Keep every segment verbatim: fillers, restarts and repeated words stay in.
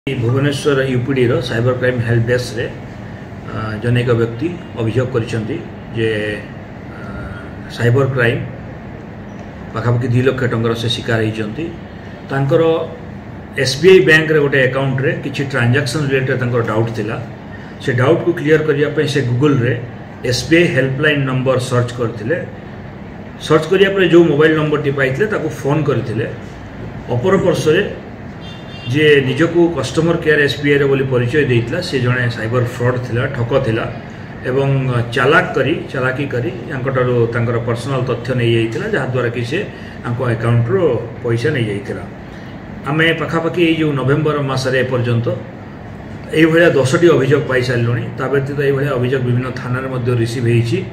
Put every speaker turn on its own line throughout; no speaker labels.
Bhubaneswar UPD रो cyber crime help desk रे जन एक व्यक्ति अभियोग करिसेंती जे साइबर क्राइम पाखापाखि दु लाख टंकार से शिकार होती तांकर एसबीआई बैंक रे गोटे अकाउंट रे किछि ट्रांजैक्शन रिलेटेड तांकर डाउट थिला से डाउट को क्लियर करिया पे से गूगल रे एसबीआई हेल्पलाइन नंबर सर्च करथिले सर्च करिया पर जो मोबाइल नंबर टी पाइथिले ताको फोन करथिले अपर पर्सरे जे निजको कस्टमर केयर एसबीआई रे बोली परिचय देइतला से जने साइबर फ्रॉड थिला ठक थिला एवं चालाक करी चालाकी करी यांकटारो तांकर पर्सनल तथ्य नै जाइतिला जहा द्वारा कि से आंको अकाउंट रो पैसा नै जाइतिला आमे पाखापाखि ए जो नवेम्बर मासरे पर्यंत एई भलिया दस टी अभियोग पाई सारलोनी ता व्यतीत एई भलिया अभियोग विभिन्न थाना रे मध्ये रिसीव हेछि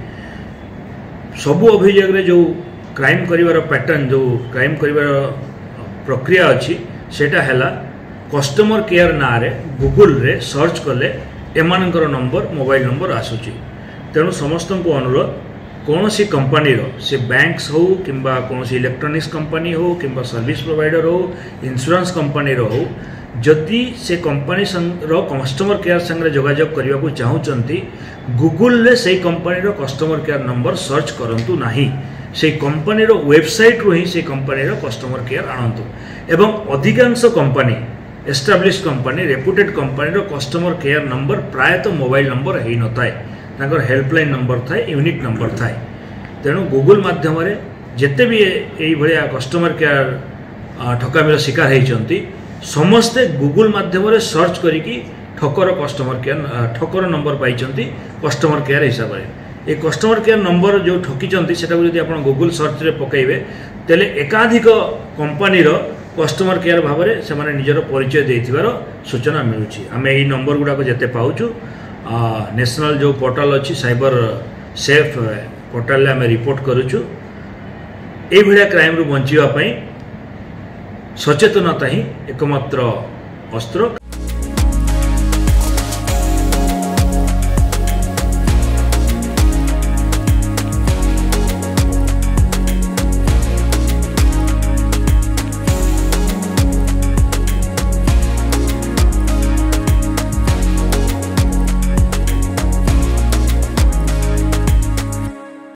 सबु अभियोग रे जो क्राइम करिवार पैटर्न जो क्राइम करिवार प्रक्रिया अछि सेटा हैला कस्टमर केयर ना रे गूगल रे सर्च कले एमानकर नंबर मोबाइल नंबर आसुची तेणु समस्त को अनुरोध कौन सी कंपनी रो से बैंक्स हो किंबा कौन सी इलेक्ट्रॉनिक्स कंपनी हो किंबा सर्विस प्रोवाइडर हो इंश्योरेंस कंपनी रो हो जदि से कंपनी रो कस्टमर केयर संगे जोगाजोग करने को चाहूँगी गूगल रे से कंपनी रो कस्टमर केयर नंबर सर्च करंतु नाही से कंपनी रो वेबसाइट रो ही से कंपनी रो कस्टमर केयर आनंतु एवं अधिकांश company establish company reputed company रो कस्टमर केयर नंबर प्रायतः मोबाइल नंबर है न थाए तांकर हेल्पलाइन नंबर थाए यूनिक नंबर थाए तेणु गूगल माध्यम रे जेते भी एई भलिया कस्टमर केयर ठकामीर शिकार होती समस्ते गूगल माध्यम रे सर्च करिकी ठकर कस्टमर केयर ठकर नंबर पाई कस्टमर केयर हिसाब से ये कस्टमर केयर नंबर जो ठकी सेटा जब आप गूगल सर्च रे पकईबे तेले एकाधिक कंपनी रो कस्टमर केयर भाव में से निजर परिचय देथिबार सूचना मिलूची आमे एई नंबर गुडाक जेते पाउचु नेशनल जो पोर्टल अच्छी साइबर सेफ पोर्टल आमे रिपोर्ट करूचु एई भलिया क्राइम रु बंचिबा पई सचेतनता ही एकमात्र अस्त्र